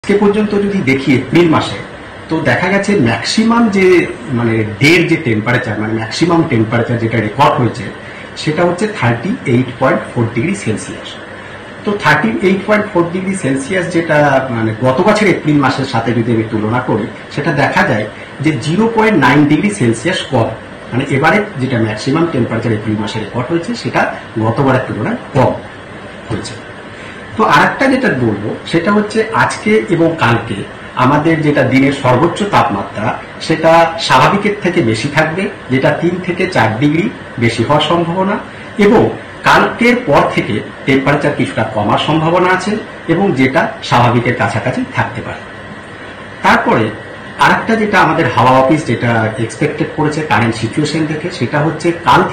আজকে পর্যন্ত যদি দেখি এপ্রিল মাসে, তো দেখা গেছে ম্যাক্সিমাম যে মানে ডের যে টেম্পারেচার, মানে ম্যাক্সিমাম টেম্পারেচার যেটা রেকর্ড হয়েছে সেটা হচ্ছে 38.4 ডিগ্রি সেলসিয়াস। তো 38.4 ডিগ্রি সেলসিয়াস যেটা মানে গত বছর এপ্রিল মাসের সাথে যদি আমি তুলনা করি, সেটা দেখা যায় যে 0.9 ডিগ্রি সেলসিয়াস কম। মানে এবারে যেটা ম্যাক্সিমাম টেম্পারেচার এপ্রিল মাসে রেকর্ড হয়েছে সেটা গতবারের তুলনায় কম হয়েছে। তো আরেকটা যেটা বলবো সেটা হচ্ছে আজকে এবং কালকে আমাদের যেটা দিনের সর্বোচ্চ তাপমাত্রা সেটা স্বাভাবিকের থেকে বেশি থাকবে, যেটা 3 থেকে 4 ডিগ্রি বেশি হওয়ার সম্ভাবনা, এবং কালকের পর থেকে টেম্পারেচার কিছুটা কমার সম্ভাবনা আছে এবং যেটা স্বাভাবিকের কাছাকাছি থাকতে পারে। তারপরে আরেকটা যেটা আমাদের হাওয়া অফিস যেটা এক্সপেক্টেড করেছে কারেন্ট সিচুয়েশন দেখে, সেটা হচ্ছে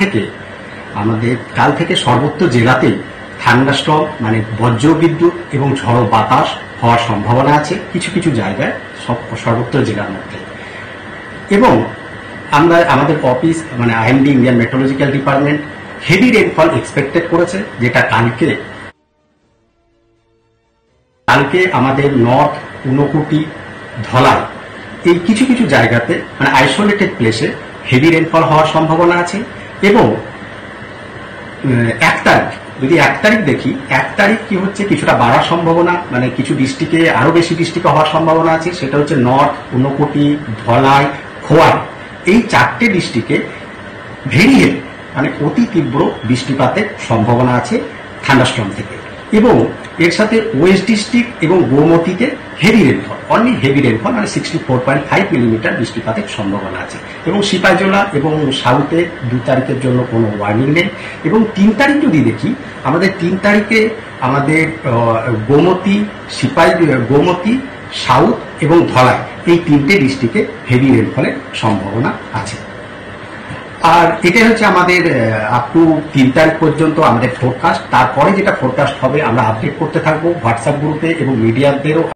কাল থেকে সর্বত্র জেলাতেই থান্ডারস্টর্ম মানে বজ্রবিদ্যুৎ এবং ঝড়ো বাতাস হওয়ার সম্ভাবনা আছে কিছু কিছু জায়গায় সর্বত্র জেলার মধ্যে। এবং আমরা আমাদের অফিস মানে IMD Indian meteorological department heavy rainfall expected করেছে, যেটা কালকে আমাদের নর্থ, ঊনকোটি, ধলাই এই কিছু কিছু জায়গাতে মানে আইসোলেটেড প্লেসে হেভি রেনফল হওয়ার সম্ভাবনা আছে। এবং 1 তারিখ যদি 1 তারিখ দেখি, 1 তারিখ কি হচ্ছে কিছুটা বাড়ার সম্ভাবনা, মানে কিছু ডিস্ট্রিক্টে আরো বেশি ডিস্ট্রিক্টে হওয়ার সম্ভাবনা আছে। সেটা হচ্ছে নর্থ, ঊনকোটি, ধলাই, খোয়াই এই 4টে ডিস্ট্রিক্টে ভেরি হেভি মানে অতি তীব্র বৃষ্টিপাতের সম্ভাবনা আছে থান্ডারস্টর্ম থেকে। এবং এর সাথে ওয়েস্ট ডিস্ট্রিক্ট এবং গোমতীতে হেভি রেনফল মানে 64.5 মিলিমিটার বৃষ্টিপাতের সম্ভাবনা আছে। এবং সিপাহীজলা এবং সাউথে 2 তারিখের জন্য কোনো ওয়ার্নিং নেই। এবং 3 তারিখ যদি দেখি, আমাদের 3 তারিখে আমাদের গোমতী, সাউথ এবং ধলাই এই 3টে ডিস্ট্রিক্টে হেভি রেনফলের সম্ভাবনা আছে। আর এটাই হচ্ছে আমাদের আপ টু 3 তারিখ পর্যন্ত আমাদের ফোরকাস্ট। তারপরে যেটা ফোরকাস্ট হবে আমরা আপডেট করতে থাকবো হোয়াটসঅ্যাপ গ্রুপে এবং মিডিয়াদেরও